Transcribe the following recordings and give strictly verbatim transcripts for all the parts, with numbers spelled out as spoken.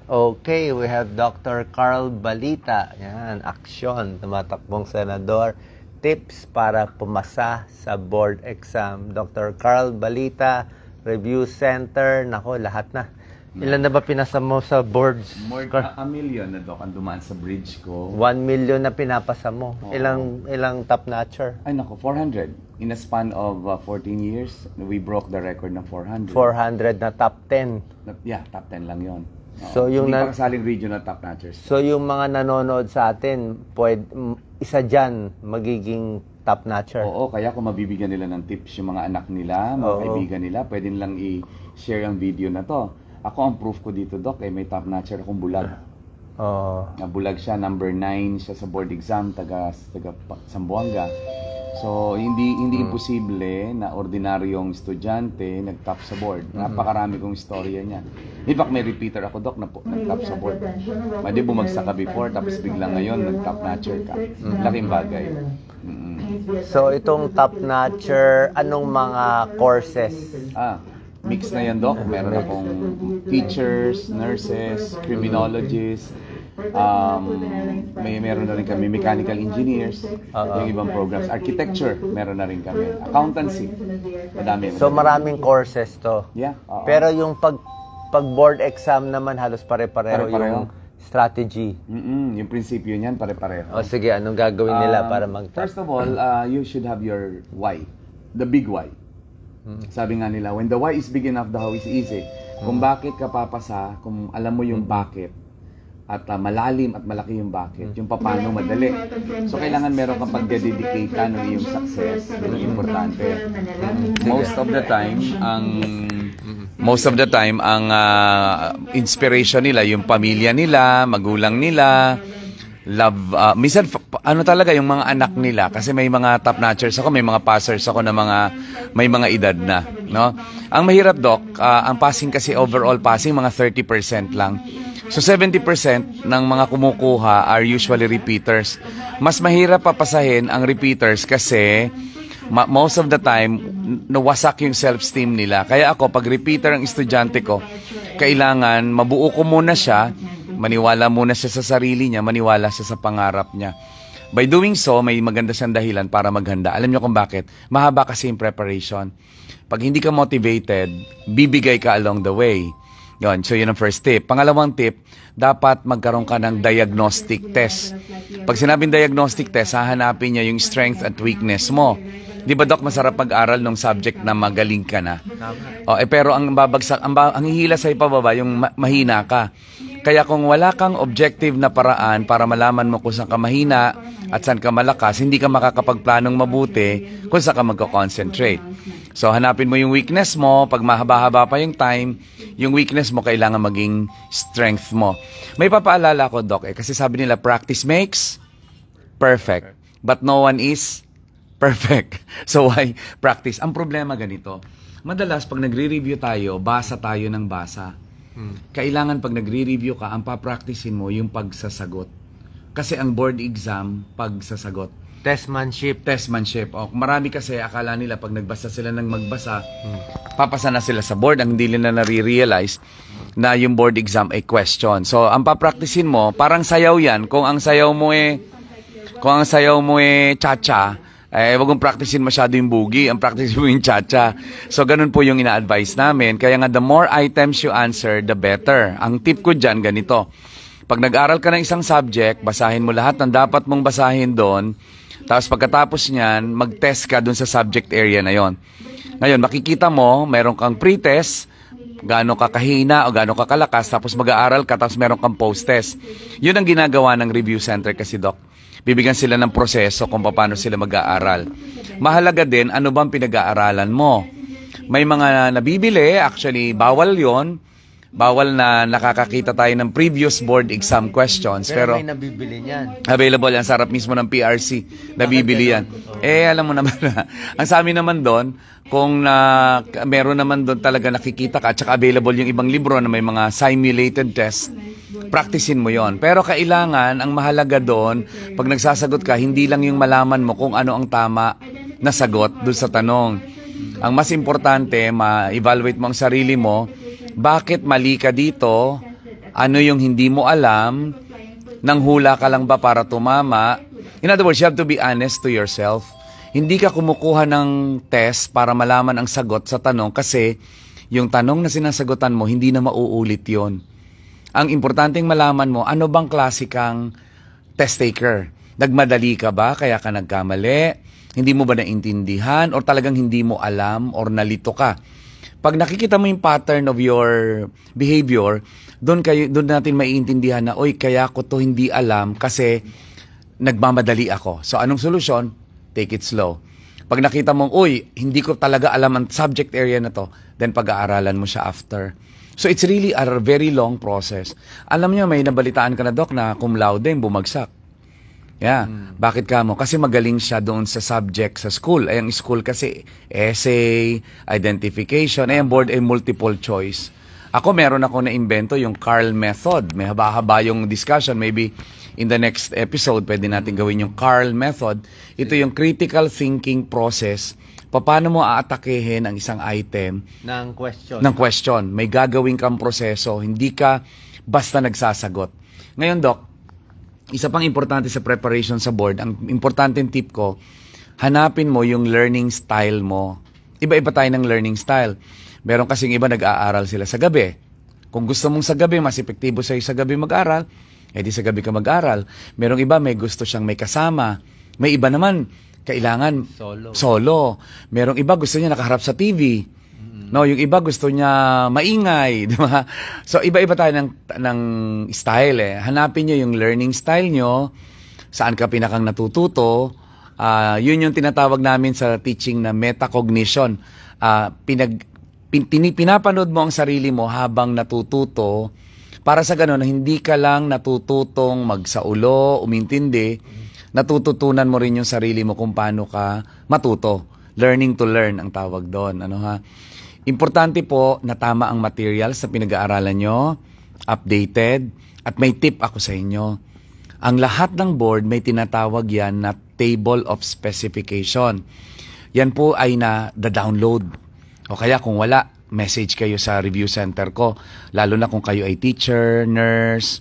Okay, we have Doctor Carl Balita. Yan, aksyon, tumatakbong senador. Tips para pumasa sa board exam. Doctor Carl Balita, Review Center. Nako, lahat na. Ilan na ba pinasa mo sa boards? More than a million na, Doc, ang dumaan sa bridge ko. One million na pinapasa mo. Oo. Ilang ilang top notcher? Ay, nako, four hundred. In a span of uh, fourteen years, we broke the record ng four hundred. four hundred na top ten. Yeah, top ten lang yon. So, yung Hindi na- pa kasaling regional top notchers. So yung mga nanonood sa atin, pwede, isa dyan magiging top notcher. Oo, kaya kung mabibigyan nila ng tips yung mga anak nila, mga Oo. kaibigan nila, pwede nilang i-share ang video na to. Ako, ang proof ko dito, Doc, eh, may top notcher akong bulag. Oh. Nabulag siya, number nine siya sa board exam, taga, taga Zamboanga. So, hindi hindi Mm. imposible na ordinaryong estudyante nag-top sa board. Napakarami kong istorya niya. In fact, may repeater ako, Doc, na po- nag-top sa board. Pwede bumagsak ka before, tapos biglang ngayon, nag-top notcher ka. Laking bagay. Mm. So itong top notcher, anong mga courses? Ah, mix na yan, Doc. Meron akong teachers, nurses, criminologists, um, may meron na rin kami mechanical engineers, Oo. yung ibang programs, architecture, meron na rin kami, accountancy, madami. So maraming courses to. Yeah, oo. Pero yung pag pag board exam naman halos pare-pareho Pare-pareho. yung strategy. Mm-mm, yung prinsipyo niyan pare-pareho. O sige, anong gagawin nila Um, para mag-top? First of all, uh, you should have your why, the big why. Sabi nga nila, when the why is big enough, the how is easy. Kung bakit ka papasa, kung alam mo yung bakit, at uh, malalim at malaki yung bakit, yung paano madali. So, kailangan meron kang pagdedicate ka ng iyong success. Yun ang importante. Most of the time, ang most of the time, ang uh, inspiration nila, yung pamilya nila, magulang nila, love, uh, minsan, ano talaga, yung mga anak nila, kasi may mga top notchers ako, may mga passers ako na mga, may mga edad na, no? Ang mahirap, Doc, uh, ang passing kasi, overall passing, mga thirty percent lang. So, seventy percent ng mga kumukuha are usually repeaters. Mas mahirap papasahin ang repeaters kasi ma- most of the time, nawasak yung self-esteem nila. Kaya ako, pag repeater ang estudyante ko, kailangan mabuo ko muna siya, maniwala muna siya sa sarili niya, maniwala siya sa pangarap niya. By doing so, may maganda siyang dahilan para maghanda. Alam niyo kung bakit? Mahaba kasi yung preparation. Pag hindi ka motivated, bibigay ka along the way. Yun, so yun ang first tip. Pangalawang tip, dapat magkaroon ka ng diagnostic test. Pag sinabing diagnostic test, hahanapin niya yung strength at weakness mo. Di ba, Doc, masarap mag-aral ng subject na magaling ka na? O, eh, pero ang babagsak, ang, ang hihila sa ipababa, yung ma- mahina ka. Kaya kung wala kang objective na paraan para malaman mo kung saan ka mahina at saan ka malakas, hindi ka makakapagplanong mabuti kung saan ka magko-concentrate. So, hanapin mo yung weakness mo. Pag mahaba-haba pa yung time, yung weakness mo kailangan maging strength mo. May papaalala ko, Doc, eh, kasi sabi nila, practice makes perfect. But no one is perfect. So, why practice? Ang problema ganito. Madalas, pag nagre-review tayo, basa tayo ng basa. Hmm. Kailangan pag nagre-review ka, ang papracticein mo yung pagsasagot. Kasi ang board exam, pagsasagot. Testmanship. Testmanship. O, marami kasi akala nila pag nagbasa sila ng magbasa, hmm. papasa na sila sa board. Ang hindi nila nare-realize na yung board exam ay question. So, ang papracticein mo, parang sayaw yan. Kung ang sayaw mo eh, kung ang sayaw mo eh cha-cha, eh, wag mong practicein masyado yung boogie, ang practice mo yung cha-cha. So, ganun po yung ina-advise namin. Kaya nga, the more items you answer, the better. Ang tip ko dyan, ganito. Pag nag-aral ka ng isang subject, basahin mo lahat ng dapat mong basahin doon. Tapos pagkatapos niyan, mag-test ka doon sa subject area na yon. Ngayon, makikita mo, meron kang pre-test, gaano ka kahina o gaano ka kalakas, tapos mag-aaral ka, tapos meron kang post-test. Yun ang ginagawa ng review center kasi, Doc. Bibigyan sila ng proseso kung paano sila mag-aaral. Mahalaga din, ano bang pinag-aaralan mo? May mga nabibili, actually, bawal yon. Bawal na nakakakita tayo ng previous board exam questions. Pero, Pero may nabibili niyan. available yan sa harap mismo ng P R C. Nabibili yan. Eh, alam mo naman na. Ang sa amin naman doon, kung na, meron naman doon talaga nakikita ka, at saka available yung ibang libro na may mga simulated test, practicein mo yon. Pero kailangan, ang mahalaga doon, pag nagsasagot ka, hindi lang yung malaman mo kung ano ang tama na sagot doon sa tanong. Ang mas importante, ma-evaluate mo ang sarili mo, bakit mali ka dito, Ano yung hindi mo alam? Nang hula ka lang ba para tumama? In other words, you have to be honest to yourself. Hindi ka kumukuha ng test para malaman ang sagot sa tanong kasi yung tanong na sinasagutan mo, hindi na mauulit yon. Ang importanteng malaman mo, ano bang klase kang test taker? Nagmadali ka ba? Kaya ka nagkamali? Hindi mo ba naintindihan? Or talagang hindi mo alam? Or nalito ka? Pag nakikita mo yung pattern of your behavior, doon kayo doon natin maiintindihan na, oy, kaya ko to hindi alam kasi nagmamadali ako. So anong solusyon? Take it slow. Pag nakita mong, uy, hindi ko talaga alam ang subject area na to, then pag-aaralan mo siya after. So it's really a very long process. Alam niyo, may nabalitaan ka na, Doc, na cum laude, bumagsak. Yeah. Hmm. Bakit ka mo? Kasi magaling siya doon sa subject sa school. Ay, ang school kasi, essay, identification, ay, ang board ay multiple choice. Ako, meron ako na-invento yung Carl method. May haba-haba yung discussion. Maybe in the next episode, pwede natin gawin yung Carl method. Ito yung critical thinking process. Paano mo aatakehin ang isang item ng question. Ng question. May gagawin kang proseso. Hindi ka basta nagsasagot. Ngayon, Doc, isa pang importante sa preparation sa board, ang importanteng tip ko, hanapin mo yung learning style mo. Iba-iba tayo ng learning style. Meron kasing iba nag-aaral sila sa gabi. Kung gusto mong sa gabi, mas epektibo sa'yo sa gabi mag-aral, edi sa gabi ka mag-aral. Merong iba may gusto siyang may kasama. May iba naman, kailangan solo. solo. Merong iba gusto niya nakaharap sa T V. No, yung iba gusto niya maingay, di ba? So iba-iba tayo ng ng style eh. Hanapin niyo yung learning style niyo, saan ka pinakang natututo. Uh, yun yung tinatawag namin sa teaching na metacognition. Uh, pinag pin, pinapanood mo ang sarili mo habang natututo para sa ganun hindi ka lang natututong magsaulo, umintindi, natututunan mo rin yung sarili mo kung paano ka matuto. Learning to learn ang tawag doon, ano ha? Importante po na tama ang materials na pinag-aaralan nyo, updated, at may tip ako sa inyo. Ang lahat ng board may tinatawag yan na table of specification. Yan po ay na-download. O kaya kung wala, message kayo sa review center ko. Lalo na kung kayo ay teacher, nurse,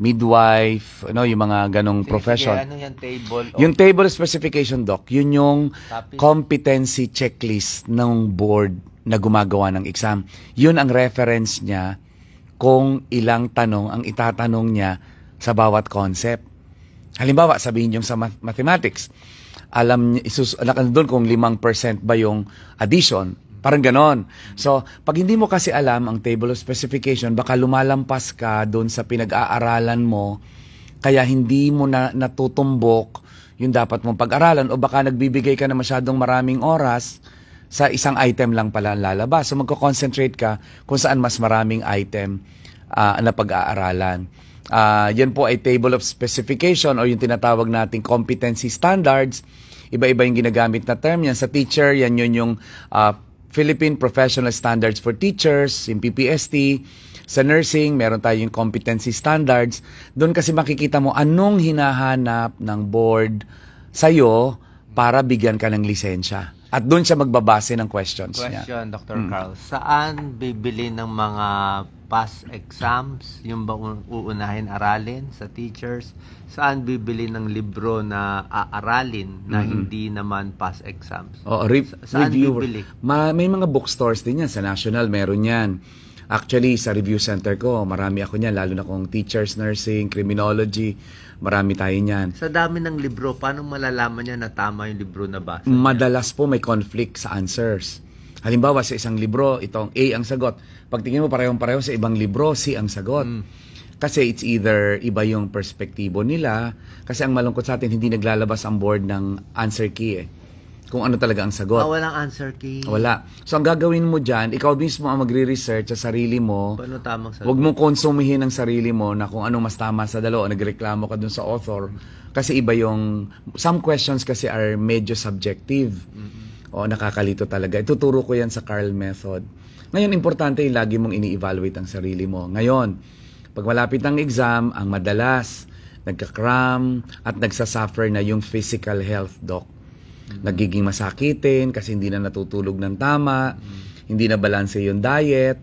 midwife, ano, yung mga ganong sige, profession. Sige, ano yung table of... Yung table of specification, Doc, yun yung topic? Competency checklist ng board na gumagawa ng exam. Yun ang reference niya kung ilang tanong ang itatanong niya sa bawat concept. Halimbawa, sabihin yung sa mathematics, alam niya, isus, doon kung limang percent ba yung addition, parang ganon. So, pag hindi mo kasi alam ang table of specification, baka lumalampas ka doon sa pinag-aaralan mo, kaya hindi mo na natutumbok yung dapat mong pag-aralan, o baka nagbibigay ka na masyadong maraming oras sa isang item lang pala lalabas. So magko-concentrate ka kung saan mas maraming item uh, na pag-aaralan. Uh, yan po ay table of specification o yung tinatawag nating competency standards. Iba-iba yung ginagamit na term yan. Sa teacher, yan yun yung uh, Philippine Professional Standards for Teachers, yung P P S T. Sa nursing, meron tayong competency standards. Doon kasi makikita mo anong hinahanap ng board sa'yo para bigyan ka ng lisensya. At doon siya magbabase ng questions niya. Question, Doctor Mm. Carl. Saan bibili ng mga past exams? Yung ba uunahin aralin sa teachers? Saan bibili ng libro na aaralin na mm-hmm. hindi naman past exams? O, re- saan reviewer. bibili? Ma- may mga bookstores din yan. Sa National, meron yan. Actually, sa review center ko, marami ako niyan. Lalo na kung teachers, nursing, criminology, marami tayo niyan. Sa dami ng libro, paano malalaman niya na tama yung libro na basa? Madalas po may conflict sa answers. Halimbawa, sa isang libro, itong A ang sagot. Pagtingin mo parehong-pareho sa ibang libro, C ang sagot. Mm. Kasi it's either iba yung perspektibo nila, kasi ang malungkot sa atin, hindi naglalabas ang board ng answer key eh. Kung ano talaga ang sagot. Ah, walang answer key. Wala. So, ang gagawin mo dyan, ikaw mismo ang magre-research sa sarili mo. Paano tamang sagot? Huwag mong konsumihin ang sarili mo na kung anong mas tama sa dalawa. Nagreklamo ka dun sa author. Kasi iba yung... Some questions kasi are medyo subjective. Mm-hmm. O nakakalito talaga. Ituturo ko yan sa Carl method. Ngayon, importante yung lagi mong ini-evaluate ang sarili mo. Ngayon, pag malapit ang exam, ang madalas, nagka-cram at nagsasuffer na yung physical health, Doc. Nagiging masakitin kasi hindi na natutulog ng tama, mm. hindi na balanse yung diet,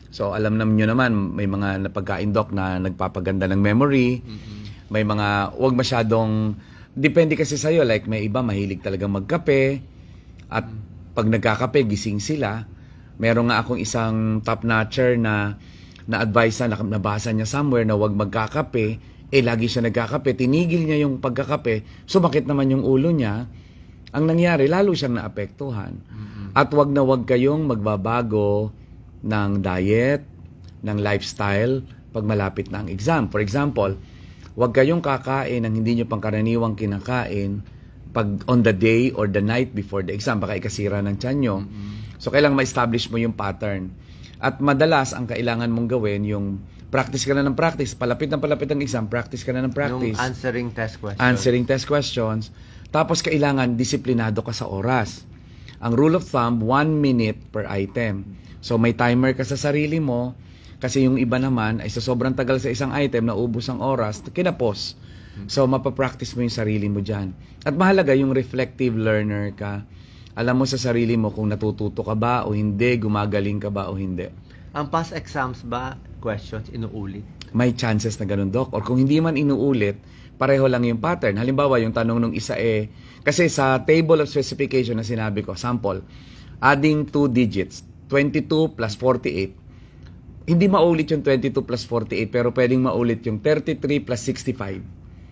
So, alam naman nyo naman, may mga napagkain, Doc, na nagpapaganda ng memory. Mm-hmm. May mga, huwag masyadong, depende kasi sa'yo. Like, may iba, mahilig talagang magkape. At pag nagkakape, gising sila. Meron nga akong isang top-notcher na na-advise na, nabasa niya somewhere na huwag magkakape. Eh, lagi siya nagkakape. Tinigil niya yung pagkakape. Sumakit naman yung ulo niya. Ang nangyari, lalo siyang naapektuhan. Mm-hmm. At huwag na huwag kayong magbabago ng diet, ng lifestyle, pag malapit na ang exam. For example, huwag kayong kakain ng hindi nyo pangkaraniwang kinakain pag on the day or the night before the exam. Baka ikasira ng tiyan nyo. Mm-hmm. So, kailangan ma-establish mo yung pattern. At madalas, ang kailangan mong gawin, yung practice ka na ng practice, palapit ng palapit ng exam, practice ka na ng practice. Yung answering test questions. Answering test questions. Tapos, kailangan disiplinado ka sa oras. Ang rule of thumb, one minute per item. So, may timer ka sa sarili mo, kasi yung iba naman, ay sa sobrang tagal sa isang item, naubos ang oras, kinapos. So, mapapractice mo yung sarili mo dyan. At mahalaga, yung reflective learner ka. Alam mo sa sarili mo kung natututo ka ba o hindi, gumagaling ka ba o hindi. Ang past exams ba, questions, inuulit? May chances na ganun, Doc. Or kung hindi man inuulit, pareho lang yung pattern. Halimbawa, yung tanong nung isa eh, kasi sa table of specification na sinabi ko, sample, adding two digits, twenty-two plus forty-eight. Hindi maulit yung twenty-two plus forty-eight, pero pwedeng maulit yung thirty-three plus sixty-five.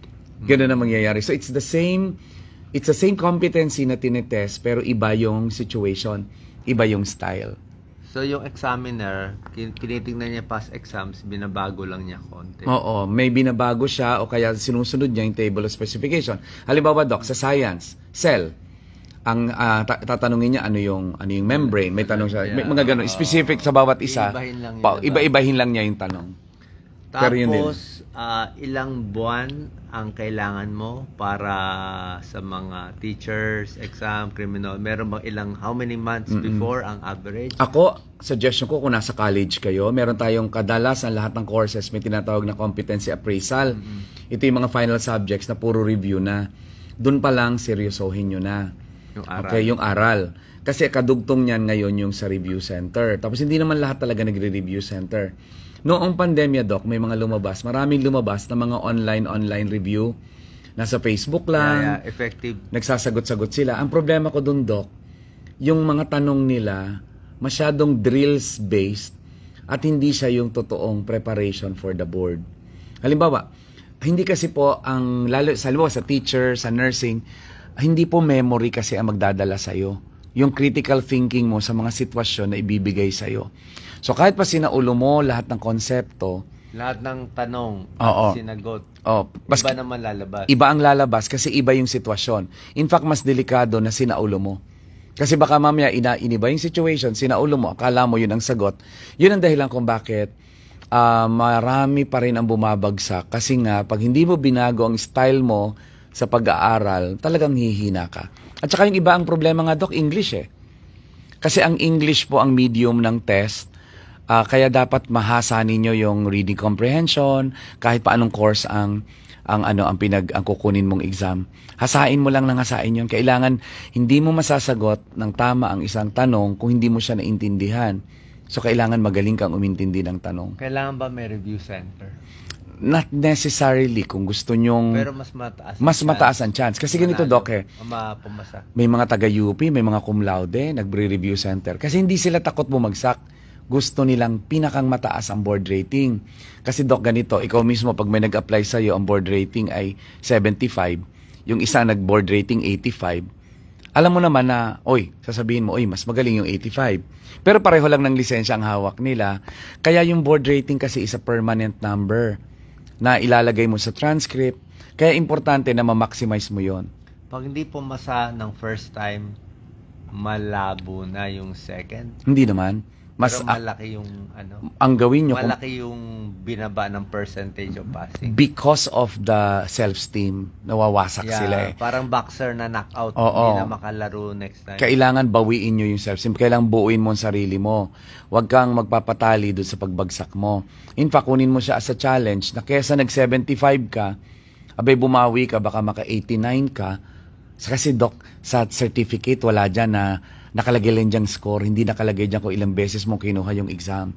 Ganun na mangyayari. So it's the same, it's the same competency na tinetest, pero iba yung situation, iba yung style. So yung examiner, tinitingnan niya past exams, binabago lang niya konti. Oo, may binabago siya o kaya sinusunod niya yung table of specification. Halimbawa, Doc, sa science, cell, ang uh, tatanungin niya ano yung ano yung membrane, may tanong siya, may mga ganun, specific sa bawat isa. Iba-ibahin lang, pa, iba-ibahin lang niya yung tanong. Tapos, uh, ilang buwan ang kailangan mo para sa mga teachers, exam, criminal? Meron bang ilang, how many months Mm-mm. before ang average? Ako, suggestion ko kung nasa college kayo, meron tayong kadalasan lahat ng courses may tinatawag na competency appraisal. Mm-hmm. Ito yung mga final subjects na puro review na. Doon pa lang, seryosohin nyo na. Yung aral. Okay, yung aral. Kasi kadugtong niyan ngayon yung sa review center. Tapos hindi naman lahat talaga nagre-review center. Noong pandemya, Doc, may mga lumabas. Maraming lumabas na mga online-online review. Nasa Facebook lang. Yeah, yeah, effective. Nagsasagot-sagot sila. Ang problema ko dun, Doc, yung mga tanong nila, masyadong drills-based at hindi siya yung totoong preparation for the board. Halimbawa, hindi kasi po ang, lalo sa, sa teacher, sa nursing, hindi po memory kasi ang magdadala sa'yo. Yung critical thinking mo sa mga sitwasyon na ibibigay sa'yo. So kahit pa sinaulo mo lahat ng konsepto, lahat ng tanong, oo, sinagot, oo, bas, iba naman lalabas. Iba ang lalabas kasi iba yung sitwasyon. In fact, mas delikado na sinaulo mo. Kasi baka mamaya ina, iniba yung situation, sinaulo mo, akala mo yun ang sagot. Yun ang dahilan kung bakit uh, marami pa rin ang bumabagsak. Kasi nga, pag hindi mo binago ang style mo sa pag-aaral, talagang hihina ka. At saka yung iba ang problema nga, Doc, English eh. Kasi ang English po ang medium ng test. Uh, kaya dapat mahasa ninyo yung reading comprehension, kahit pa anong course ang ang ano ang pinag ang kukunin mong exam. Hasain mo lang nang hasain yun. Kailangan hindi mo masasagot ng tama ang isang tanong kung hindi mo siya naintindihan. So kailangan magaling kang umintindi ng tanong. Kailangan ba may review center? Not necessarily kung gusto nyong pero mas mataas mas mataas ang chance. Kasi ganito, Doc, eh. Pumasa. May mga taga-U P, may mga cum laude, nagre-review center. Kasi hindi sila takot bumagsak. Gusto nilang pinakang mataas ang board rating. Kasi, Doc, ganito, ikaw mismo pag may nag-apply sa'yo, ang board rating ay seventy-five, yung isa nag-board rating eighty-five, alam mo naman na, oy, sasabihin mo, oy, mas magaling yung eighty-five. Pero pareho lang ng lisensya ang hawak nila. Kaya yung board rating kasi is a permanent number na ilalagay mo sa transcript. Kaya importante na ma-maximize mo yon. Pag hindi pumasa ng first time, malabo na yung second? Hindi naman. Mas pero malaki yung ano, ang gawin nyo, malaki yung binaba ng percentage of passing because of the self-esteem. Nawawasak yeah, sila eh. Parang boxer na knockout, oo, hindi na makalaro next time. Kailangan bawiin nyo yung self-esteem. Kailangan buuin mo ang sarili mo. Huwag kang magpapatali doon sa pagbagsak mo. In fact, kunin mo siya as a challenge na kesa nag seventy-five ka, abay bumawi ka, baka maka eighty-nine ka. Kasi, Doc, sa certificate wala dyan na nakalagay lang diyang score, hindi nakalagay dyan kung ilang beses mo kinuha yung exam.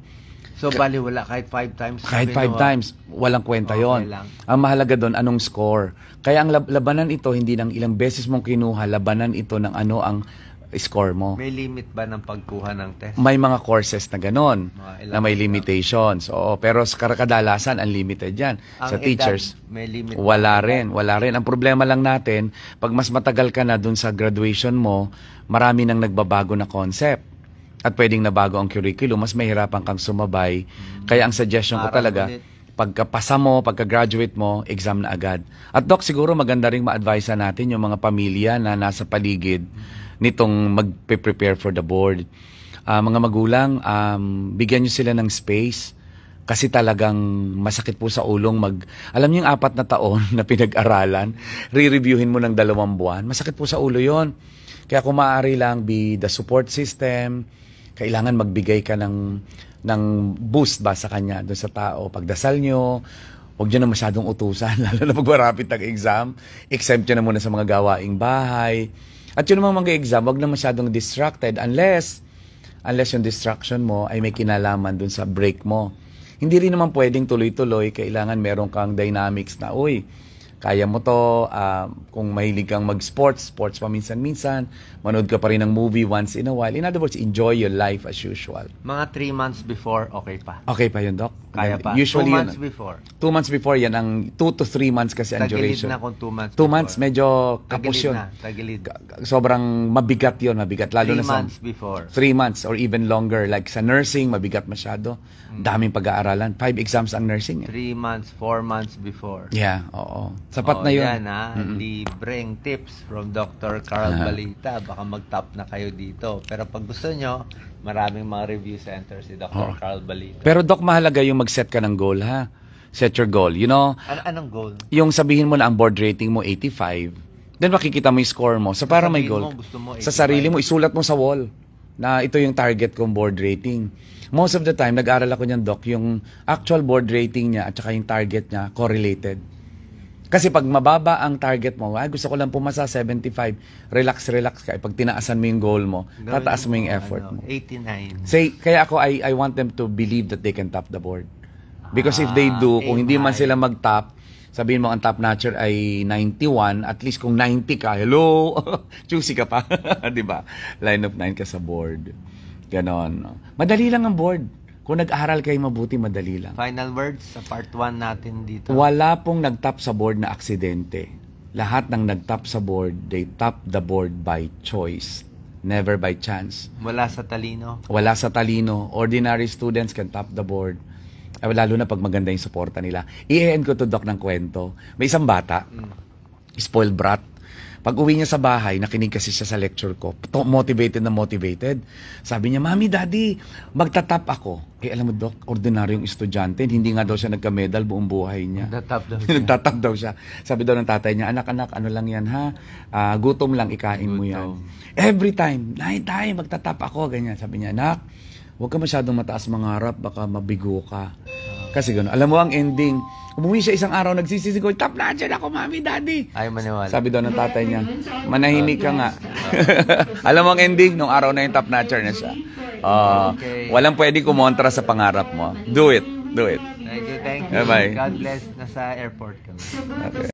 So, bali wala kahit five times. Kahit na five binuha. times, walang kwenta Okay yon. lang. Ang mahalaga doon, anong score. Kaya ang lab- labanan ito, hindi ng ilang beses mong kinuha, labanan ito ng ano ang score mo. May limit ba ng pagkuha ng test? May mga courses na ganon, Mga ilang na may ilang. limitations. Oo, pero sa kadalasan, unlimited yan. Ang Sa edad, teachers, may limit ba? wala rin, wala rin. Ang problema lang natin, pag mas matagal ka na dun sa graduation mo, marami nang nagbabago na concept. At pwedeng nabago ang curriculum, mas mahirapan kang sumabay. Kaya ang suggestion ko Aral talaga, ulit. pagkapasa mo, pagka-graduate mo, exam na agad. At Doc, siguro maganda rin ma-advise natin yung mga pamilya na nasa paligid nitong mag-prepare for the board. Ah, mga magulang, um, bigyan nyo sila ng space. Kasi talagang masakit po sa ulong mag... Alam niyo yung apat na taon na pinag-aralan, re-reviewin mo ng dalawang buwan, masakit po sa ulo yon. Kaya kung maaari lang, be the support system, kailangan magbigay ka ng, ng boost ba sa kanya, doon sa tao. Pagdasal nyo, huwag nyo na masyadong utusan, lalo na pag-marapit ng exam. Exempt nyo na muna sa mga gawaing bahay. At yun naman mga exam, huwag na masyadong distracted unless, unless yung distraction mo ay may kinalaman doon sa break mo. Hindi rin naman pwedeng tuloy-tuloy, kailangan meron kang dynamics na, uy, kaya mo to, uh, kung mahilig kang mag-sports, sports pa minsan-minsan, manood ka pa rin ng movie once in a while. In other words, enjoy your life as usual. Mga three months before, okay pa. Okay pa yun, Doc? Kaya pa. Usually two months yun, before. Two months before, yan ang two to three months kasi ang Tagilid duration. na kung two months Two before. months, medyo kapos Tagilid yun. na, tagilid. Sobrang mabigat yun, mabigat. Lalo Three na sa months before. three months or even longer. Like sa nursing, mabigat masyado. Daming pag-aaralan. Five exams ang nursing. Eh. Three months, four months before. Yeah, oo. Sapat Oh, na yun. Yan, ha? Libreng tips from Doctor Carl Ah. Balita. Baka mag-top na kayo dito. Pero pag gusto nyo, maraming mga review center si Doctor Oh. Carl Balita. Pero Doc, mahalaga yung mag-set ka ng goal, ha? Set your goal. You know, An- anong goal? yung sabihin mo na ang board rating mo eighty-five, then makikita mo yung score mo. So para may Sabihin goal. mo, gusto mo Sa eighty-five. sarili mo, isulat mo sa wall na ito yung target kong board rating. Most of the time, nag-aral ako niyan, Doc, yung actual board rating niya at saka yung target niya correlated. Kasi pag mababa ang target mo, ay gusto ko lang pumasa seventy-five, relax, relax ka. Pag tinaasan mo yung goal mo, Gawin tataas mo yung effort ano, mo. eighty-nine. Say, kaya ako, I, I want them to believe that they can top the board. Because if they do, Ah, kung hindi aim man high. sila mag-top, sabihin mo ang top notcher ay ninety-one, at least kung ninety ka, hello, choosy ka pa, di ba? Line of nine ka sa board. Ganon. Madali lang ang board. Kung nag-aral kayo mabuti, madali lang. Final words sa part one natin dito. Wala pong nag-top sa board na aksidente. Lahat ng nag-top sa board, they top the board by choice. Never by chance. Wala sa talino. Wala sa talino. Ordinary students can top the board. Ay, lalo na pag maganda yung suporta nila. I-end ko to, Doc, ng kwento. May isang bata, spoiled brat. Pag uwi niya sa bahay, nakinig kasi siya sa lecture ko. To- Motivated na motivated. Sabi niya, Mami, Daddy, magtatap ako. Eh, alam mo, Doc, ordinaryong estudyante. Hindi nga daw siya nagka-medal buong buhay niya. Nagtatap daw siya. Nagtatap daw siya. Sabi daw ng tatay niya, anak-anak, ano lang yan, ha? Ah, gutom lang, ikain mo yan. Gutom. Every time, nay, tay, magtatap ako. Ganyan. Sabi niya, anak, huwag ka masyadong mataas mangarap, baka mabigo ka. Kasi gano'n. Alam mo ang ending, umuwi siya isang araw, nagsisisigaw, top na dyan ako, Mami, Daddy. Ayaw maniwala. Sabi daw ng tatay niya, manahimik ka nga. Alam mo ang ending, nung araw na yung top notcher na siya. Ah, Okay. Walang pwedeng kumontra sa pangarap mo. Do it. Do it. Thank you, thank you. Bye-bye. God bless. Nasa airport kami. Okay.